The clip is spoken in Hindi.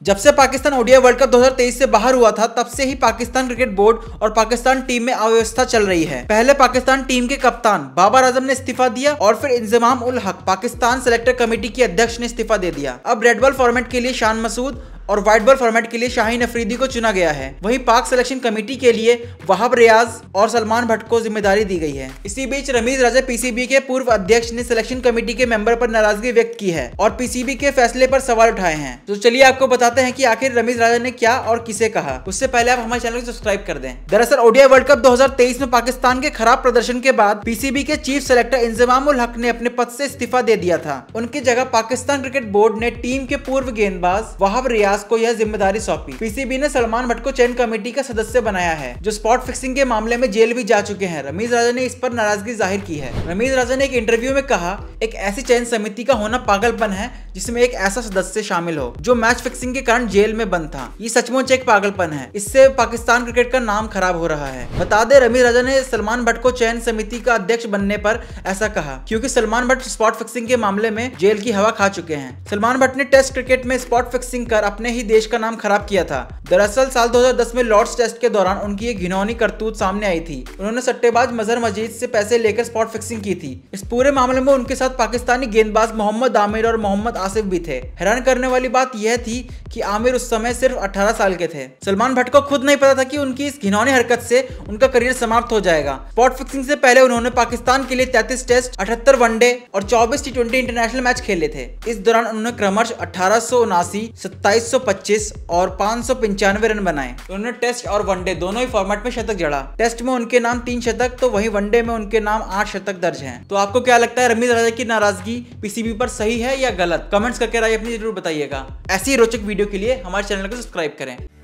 जब से पाकिस्तान ओडीआई वर्ल्ड कप 2023 से बाहर हुआ था तब से ही पाकिस्तान क्रिकेट बोर्ड और पाकिस्तान टीम में अव्यवस्था चल रही है। पहले पाकिस्तान टीम के कप्तान बाबर आजम ने इस्तीफा दिया और फिर इंजमाम उल हक पाकिस्तान सेलेक्टर कमेटी के अध्यक्ष ने इस्तीफा दे दिया। अब रेड बॉल फॉर्मेट के लिए शान मसूद और व्हाइट बॉल फॉर्मेट के लिए शाहीन अफरीदी को चुना गया है। वहीं पाक सिलेक्शन कमेटी के लिए वहाब रियाज और सलमान भट्ट को जिम्मेदारी दी गई है। इसी बीच रमीज राजा पीसीबी के पूर्व अध्यक्ष ने सिलेक्शन कमेटी के मेंबर पर नाराजगी व्यक्त की है और पीसीबी के फैसले पर सवाल उठाए हैं। तो चलिए आपको बताते हैं कि आखिर रमीज राजा ने क्या और किसे कहा। उससे पहले आप हमारे चैनल को सब्सक्राइब कर दें। दरअसल ओडीआई वर्ल्ड कप 2023 में पाकिस्तान के खराब प्रदर्शन के बाद पीसीबी के चीफ सेलेक्टर इंजमाम उल हक ने अपने पद से इस्तीफा दे दिया था। उनकी जगह पाकिस्तान क्रिकेट बोर्ड ने टीम के पूर्व गेंदबाज वहाब रियाज को यह जिम्मेदारी सौंपी। पीसीबी ने सलमान भट्ट को चयन कमेटी का सदस्य बनाया है, जो स्पॉट फिक्सिंग के मामले में जेल भी जा चुके हैं। रमीज राजा ने इस पर नाराजगी जाहिर की है। रमीज राजा ने एक इंटरव्यू में कहा, एक ऐसी चयन समिति का होना पागलपन है जिसमें एक ऐसा सदस्य शामिल हो जो मैच फिक्सिंग के कारण जेल में बंद था। ये सचमुच एक पागलपन है। इससे पाकिस्तान क्रिकेट का नाम खराब हो रहा है। बता दें, रमीज राजा ने सलमान भट्ट को चयन समिति का अध्यक्ष बनने पर ऐसा कहा क्योंकि सलमान भट्ट स्पॉट फिक्सिंग के मामले में जेल की हवा खा चुके हैं। सलमान भट्ट ने टेस्ट क्रिकेट में स्पॉट फिक्सिंग कर अपने ही देश का नाम खराब किया था। दरअसल साल 2010 में लॉर्ड्स टेस्ट के दौरान उनकी एक घिनौनी करतूत सामने आई थी। उन्होंने सट्टेबाज मजहर मजीद से पैसे लेकर स्पॉट फिक्सिंग की थी। इस पूरे मामले में उनके साथ पाकिस्तानी गेंदबाज मोहम्मद आमिर और मोहम्मद आसिफ भी थे। हैरान करने वाली बात यह थी कि आमिर उस समय सिर्फ 18 साल के थे। सलमान भट्ट को खुद नहीं पता था कि उनकी इस घिनौनी हरकत से उनका करियर समाप्त हो जाएगा। स्पॉट फिक्सिंग से पहले उन्होंने पाकिस्तान के लिए 33 टेस्ट, 78 वनडे और 24 टी20 इंटरनेशनल मैच खेले थे। इस दौरान उन्होंने क्रमश 1879, 2725 और 595 रन बनाए। उन्होंने टेस्ट और वनडे दोनों ही फॉर्मेट में शतक जड़ा। टेस्ट में उनके नाम 3 शतक तो वहीं वनडे में उनके नाम 8 शतक दर्ज हैं। तो आपको क्या लगता है, रमीज राजा की नाराजगी पीसीबी पर सही है या गलत? कमेंट्स करके राय अपनी जरूर बताइएगा। ऐसी रोचक वीडियो के लिए हमारे चैनल को सब्सक्राइब करें।